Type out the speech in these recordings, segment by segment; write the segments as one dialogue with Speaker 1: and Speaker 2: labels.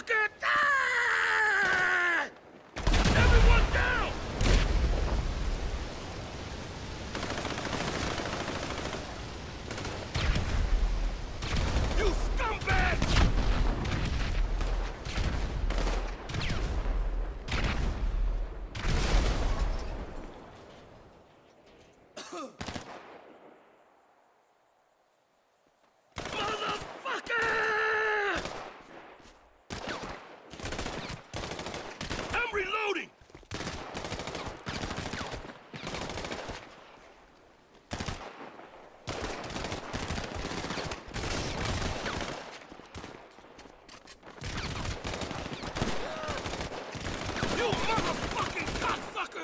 Speaker 1: motherfucker! Ah! Everyone down! You scumbag! I'm reloading! You motherfucking cocksucker!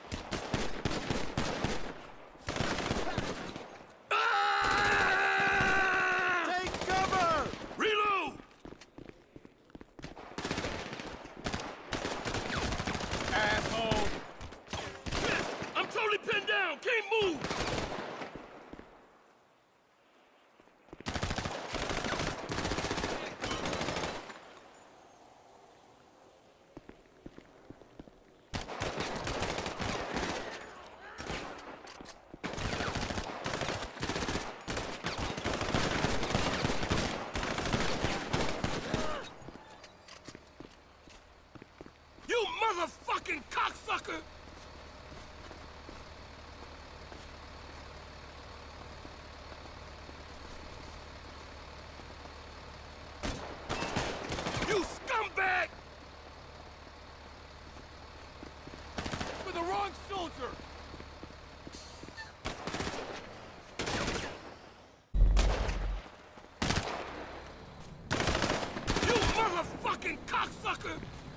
Speaker 1: Ah!
Speaker 2: Take cover!
Speaker 1: Reload!
Speaker 2: Asshole!
Speaker 1: Shit! I'm totally pinned down! Can't move! You motherfucking cocksucker! You scumbag!
Speaker 2: For the wrong soldier!
Speaker 1: You motherfucking cocksucker!